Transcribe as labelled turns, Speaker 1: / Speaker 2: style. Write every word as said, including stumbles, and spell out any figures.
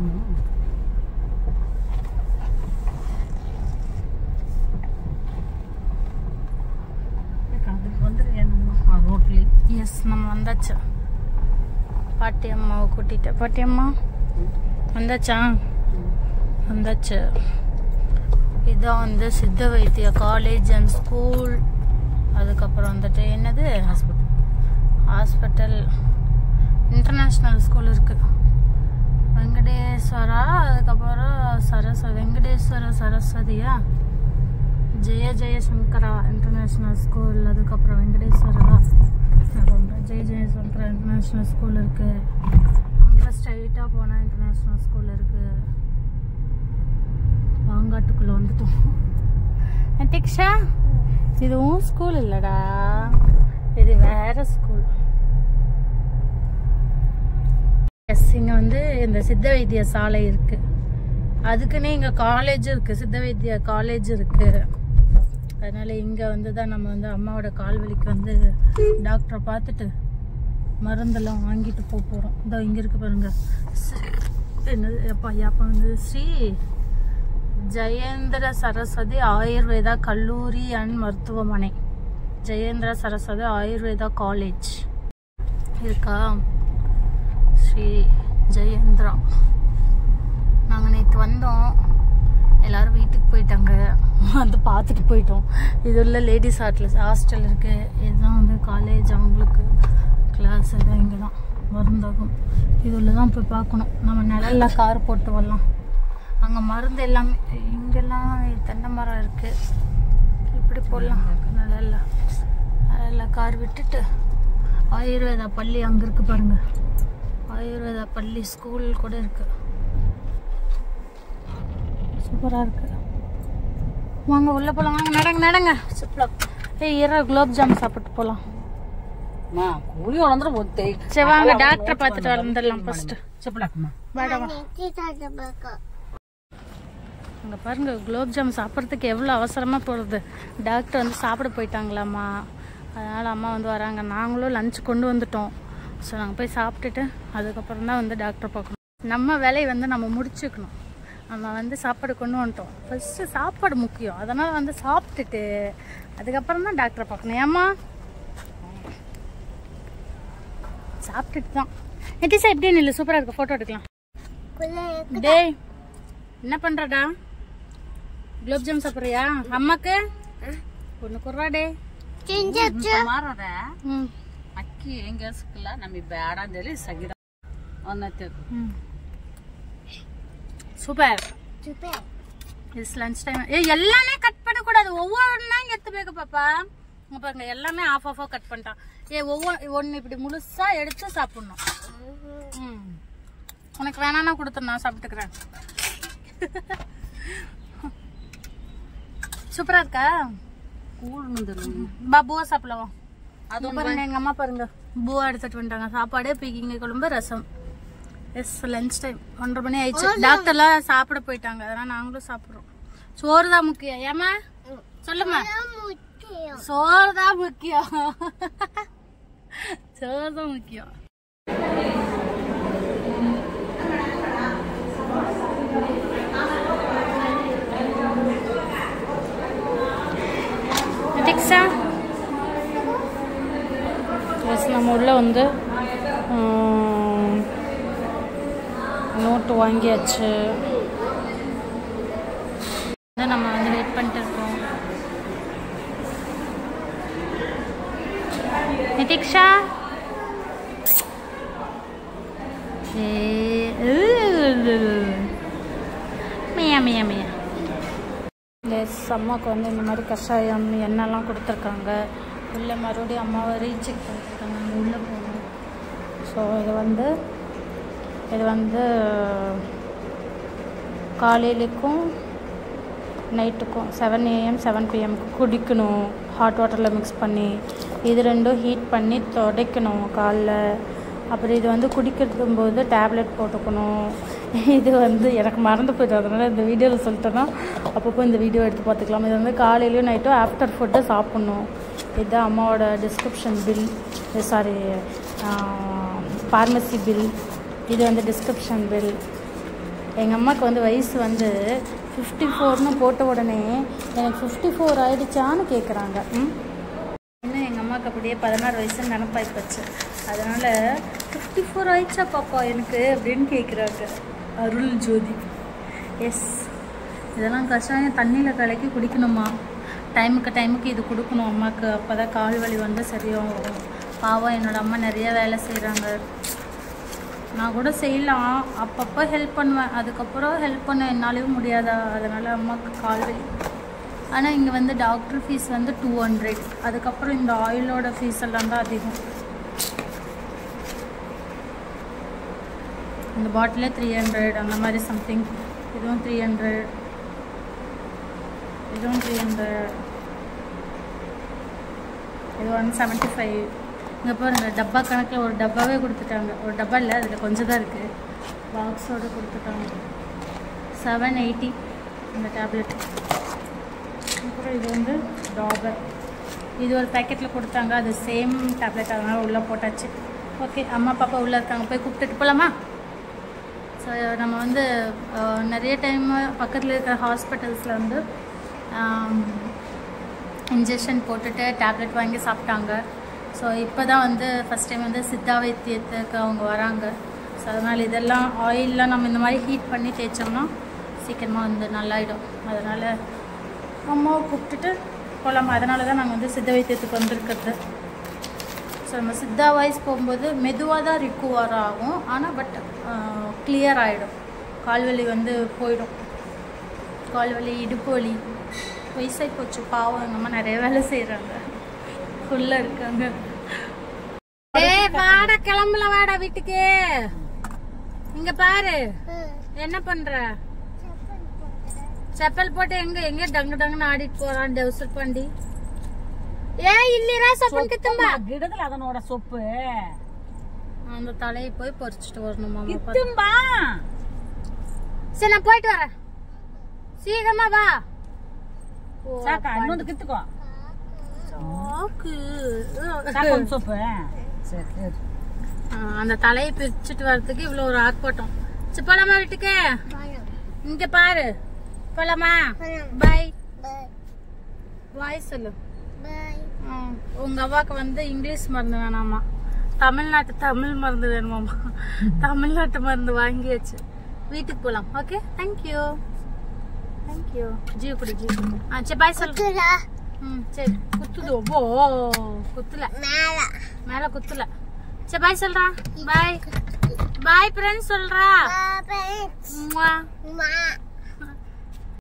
Speaker 1: S நம்ம வந்தாச்சு. பாட்டி அம்மாவை கூட்டிட்டு. பாட்டி அம்மா வந்தாச்சா? வந்தாச்சு. இதான் வந்து சித்த வைத்திய காலேஜ் அண்ட் ஸ்கூல். அதுக்கப்புறம் வந்துட்டு என்னது ஹாஸ்பிட்டல் ஹாஸ்பிட்டல் இன்டர்நேஷ்னல் ஸ்கூல் இருக்கு. வெங்கடேஸ்வரா, அதுக்கப்புறம் சரஸ்வ வெங்கடேஸ்வர சரஸ்வதியா, ஜெய ஜெயசங்கரா இன்டர்நேஷ்னல் ஸ்கூல், அதுக்கப்புறம் வெங்கடேஸ்வரா, ஜெய ஜெயசங்கரா இன்டர்நேஷ்னல் ஸ்கூல் இருக்கு. அங்கே ஸ்ட்ரைட்டாக போனால் இன்டர்நேஷ்னல் ஸ்கூல் இருக்கு. பாங்காட்டுக்குள்ள வந்துட்டோம். நட்டிக்ஷா, இதுவும் ஸ்கூல் இல்லடா, இது வேற ஸ்கூல். எஸ், இங்க வந்து இந்த சித்த வைத்திய சாலை இருக்கு. அதுக்குன்னே இங்க காலேஜ் இருக்கு, சித்த வைத்திய காலேஜ் இருக்கு. அதனால இங்க வந்து தான் நம்ம வந்து அம்மாவோட கால் வலிக்கு வந்து டாக்டரை பார்த்துட்டு மருந்தெல்லாம் வாங்கிட்டு போக போறோம். இதோ இங்க இருக்கு பாருங்க. என்னது எப்பா யாப்பா வந்து ஸ்ரீ ஜெயேந்திர சரஸ்வதி ஆயுர்வேதா கல்லூரி அண்ட் மருத்துவமனை, ஜெயேந்திர சரஸ்வதி ஆயுர்வேதா காலேஜ் இருக்கா. ஸ்ரீ ஜெயேந்திரா. நாங்கள் நேற்று வந்தோம், எல்லாரும் வீட்டுக்கு போயிட்டாங்க, வந்து பார்த்துட்டு போயிட்டோம். இது உள்ள லேடிஸ் ஹாஸ்டல் ஹாஸ்டல் இருக்கு. இதுதான் வந்து காலேஜ், அவங்களுக்கு கிளாஸ் எல்லாம் இங்கே தான் மருந்தாகும். இது உள்ள தான் போய் பார்க்கணும். நம்ம நிழல்ல கார் போட்டு வரலாம். அங்கே மருந்து எல்லாமே, இங்கெல்லாம் தென்னை மரம் இருக்கு, இப்படி போடலாம். நிழல்ல நிழல்ல கார் விட்டுட்டு ஆயுர்வேதா பள்ளி அங்கே இருக்கு பாருங்க. ஆயுர்வேதா பள்ளி ஸ்கூல் கூட இருக்கு. சூப்பராக இருக்கு. வாங்க உள்ள போகலாம். வாங்க நடங்க நடங்க. ஏய் இற குலோப் ஜாம் சாப்பிட்டு போகலாம். சரி வாங்க டாக்டரை பார்த்துட்டு வந்துடலாம் ஃபர்ஸ்ட். அங்கே பாருங்க, குலோப் ஜாம் சாப்பிட்றதுக்கு எவ்வளோ அவசரமாக போகிறது. டாக்டர் வந்து சாப்பிட போயிட்டாங்களாம்மா, அதனால் அம்மா வந்து வராங்க. நாங்களும் லஞ்ச் கொண்டு வந்துட்டோம். ஸோ நாங்கள் போய் சாப்பிட்டுட்டு அதுக்கப்புறம் தான் வந்து டாக்டர் பார்க்கணும். நம்ம வேலையை வந்து நம்ம முடிச்சுக்கணும். நம்ம வந்து சாப்பாடு கொண்டு வந்துட்டோம், ஃபஸ்ட்டு சாப்பாடு முக்கியம். அதனால் வந்து சாப்பிட்டுட்டு அதுக்கப்புறம் தான் டாக்டரை பார்க்கணும். ஏம்மா சாப்பிட்டுட்டு தான். நெட்டிசா எப்படியே நில்லு, சூப்பராக இருக்கு, ஃபோட்டோ எடுக்கலாம். டேய் என்ன பண்ணுறடா? குலோப் ஜாம் சாப்பிட்றியா? அம்மாக்கு ஒன்று குர்றா டே.
Speaker 2: ಮಾರದ ಅಕ್ಕಿ ಹೆಂಗಸ್ಕಲ್ಲ ನಮಗೆ ಬೇಡ ಅಂತೇಳಿ ಸಗಿದ ಒಂದತ್ತೆ.
Speaker 1: Super super. It's lunch time. ஏ எல்லாமே கட் பண்ண கூடாது, ஒவ்வொன்றா எடுத்துಬೇಕು பாப்பா. இங்க பாருங்க, எல்லாமே ஆஃப் ஆஃபா கட் பண்ணிட்டான். ஏ ஒவ்வொரு ஒன்று இப்படி முழுசா எடுத்து சாப்பிடணும். ம் உனக்கு வேணான்னா கொடுத்து நான் சாப்பிட்டுக்கிறேன். சூப்பரா இருக்கா? பா பூவா சாப்பிடலாம். அது பாருங்க, எங்க அம்மா பாருங்க பூவா எடுத்துட்டு வந்துட்டாங்க. சாப்பாடு, பீக்கிங்க குழம்பு, ரசம். S lunch time. ஒன்றரை மணி ஆயிடுச்சு. டாக்டர்லாம் சாப்பிட போயிட்டாங்க, அதனால நாங்களும் சாப்பிடுறோம். சோறு தான் முக்கியம். ஏமா சொல்லுமா? சோறு தான் முக்கியம். சோறு தான் முக்கியம். நம்ம உள்ள வந்து நோட்டு வாங்கியாச்சு. நம்ம வந்து வெயிட் பண்ணிட்டு இருக்கோம். நிதிக்ஷா மியா மியா மியா. அம்மாவுக்கு வந்து இந்த மாதிரி கஷாயம் எண்ணெய்லாம் கொடுத்துருக்காங்க. உள்ளே மறுபடியும் அம்மாவை ரீசெக் பண்ணிருக்காங்க, உள்ளே போகணும். ஸோ இது வந்து இது வந்து காலையிலுக்கும் நைட்டுக்கும் செவன் ஏஎம் செவன் பிஎம்க்கு குடிக்கணும், ஹாட் வாட்டரில் மிக்ஸ் பண்ணி. இது ரெண்டும் ஹீட் பண்ணி துடைக்கணும் காலைல. அப்புறம் இது வந்து குடிக்கிறதுக்கும் போது டேப்லெட் போட்டுக்கணும். இது வந்து எனக்கு மறந்து போய்ட்டு, அதனால் இந்த வீடியோவில் சொல்லிட்டேன்னா அப்பப்போ இந்த வீடியோ எடுத்து பார்த்துக்கலாம். இது வந்து காலையிலையும் நைட்டும் ஆஃப்டர் ஃபுட்டை சாப்பிட்ணும். இதுதான் அம்மாவோட description bill, sorry pharmacy bill. இது வந்து டிஸ்கிரிப்ஷன் பில். எங்கள் அம்மாவுக்கு வந்து வயசு வந்து ஃபிஃப்டி ஃபோர்னு போட்ட உடனே எனக்கு ஃபிஃப்டி ஃபோர் ஆகிடுச்சான்னு கேட்குறாங்க. ம் இன்னும் எங்கள் அம்மாவுக்கு அப்படியே பதினாறு வயசுன்னு நினப்பாய் போச்சு. அதனால் ஃபிஃப்டி ஃபோர் ஆயிடுச்சா பாப்பா எனக்கு அப்படின்னு கேட்குறாங்க. அருள் ஜோதி. எஸ், இதெல்லாம் கஷாயம் தண்ணியில் கலக்கி குடிக்கணுமா? டைமுக்கு டைமுக்கு இது கொடுக்கணும் அம்மாவுக்கு. அப்போ தான் கால் வலி வந்து சரியாகும். பாவம் என்னோடய அம்மா நிறைய வேலை செய்கிறாங்க. நான் கூட செய்யலாம், அப்பப்போ ஹெல்ப் பண்ணுவேன். அதுக்கப்புறம் ஹெல்ப் பண்ண என்னாலையும் முடியாதா, அதனால் அம்மாவுக்கு கால் வலி. ஆனால் இங்கே வந்து டாக்டர் ஃபீஸ் வந்து டூ ஹண்ட்ரட். அதுக்கப்புறம் இந்த ஆயிலோட ஃபீஸ் எல்லாம் தான் அதிகம். இந்த பாட்டிலே த்ரீ ஹண்ட்ரட் அந்த மாதிரி சம்திங். இதுவும் த்ரீ ஹண்ட்ரட், இதுவும் த்ரீ ஹண்ட்ரட், இது ஒன் செவன்ட்டி ஃபைவ். இங்கே பாருங்கள், டப்பா கணக்கில் ஒரு டப்பாவே கொடுத்துட்டாங்க. ஒரு டப்பா இல்லை, அதில் கொஞ்சம் தான் இருக்குது. பாக்ஸோடு கொடுத்துட்டாங்க. செவன் எயிட்டி இந்த டேப்லெட். அப்புறம் இது வந்து டாபர், இது ஒரு பேக்கெட்டில் கொடுத்தாங்க. அது சேம் டேப்லெட், அதனால் உள்ளே போட்டாச்சு. ஓகே, அம்மா பாப்பா உள்ளே இருக்காங்க, போய் கூப்பிட்டுட்டு போகலாமா? ஸோ நம்ம வந்து நிறைய டைம் பக்கத்தில் இருக்கிற ஹாஸ்பிட்டல்ஸில் வந்து இன்ஜெக்ஷன் போட்டுட்டு டேப்லெட் வாங்கி சாப்பிட்டாங்க. ஸோ இப்போ தான் வந்து ஃபஸ்ட் டைம் வந்து சித்தா வைத்தியத்துக்கு அவங்க வராங்க. ஸோ அதனால் இதெல்லாம் ஆயிலெலாம் நம்ம இந்த மாதிரி ஹீட் பண்ணி தேய்ச்சோம்னா சீக்கிரமாக வந்து நல்லாயிடும். அதனால் அம்மாவை கூப்பிட்டுட்டு போகலாமா? அதனால தான் நாங்கள் வந்து சித்த வைத்தியத்துக்கு வந்திருக்கிறது. ஸோ நம்ம சித்தா வாய்ஸ் போகும்போது மெதுவாக தான் ரிக்கவர் ஆகும், ஆனால் பட் கிளியர் ஆகிடும். கால்வலி வந்து போயிடும். கால்வலி, இடுப்பு வலி. வயசாகி போச்சு பாவம், எங்கள் அம்மா நிறைய வேலை செய்கிறாங்க, ஃபுல்லாக இருக்காங்க. ஏய் வாடா, கிளம்பல வாடா வீட்டுக்கு. இங்க பாரு என்ன பண்ற? செப்பல் போட்டு எங்க எங்க டங்கு டங்குன்னு ஆடிட்டு போறான் டவுசர் பண்டி. ஏ இல்லிரா சொப்பன் கித்தும்பா கிடதுல அதனோட சொப்பு அந்த தலையை போய் பறிச்சிட்டு வரணுமா கித்தும்பா. சரி நான் போயிட்டு வரேன், சீக்கிரமா வா. சாக்கா இன்னொரு கித்துக்கோ சாக்கு சாக்கு சொப்பு. சரி சரி, அந்த தலையை பிரிச்சுட்டு வர்றதுக்கு இவ்வளவு ஒரு ஆர்ப்பாட்டம். சரி போலாமா வீட்டுக்கு? இங்க பாரு, போலாமா? பை பாய் சொல்லு. உங்க அவாக்கு வந்து இங்கிலீஷ் மருந்து வேணாமா, தமிழ்நாட்டு தமிழ் மருந்து வேணுமாமா. தமிழ்நாட்டு மருந்து வாங்கியாச்சு. வீட்டுக்கு போலாம். Okay, thank you thank you. ஜியோ குடி, ஜியோ குடி. ஆ சரி பாய் சொல்லு. ம் சரி, குத்துது. ஓ குத்துல மேல மேல குத்துல. சரி பாய் சொல்றா. பாய் பாய் ஃப்ரெண்ட்ஸ் சொல்றா.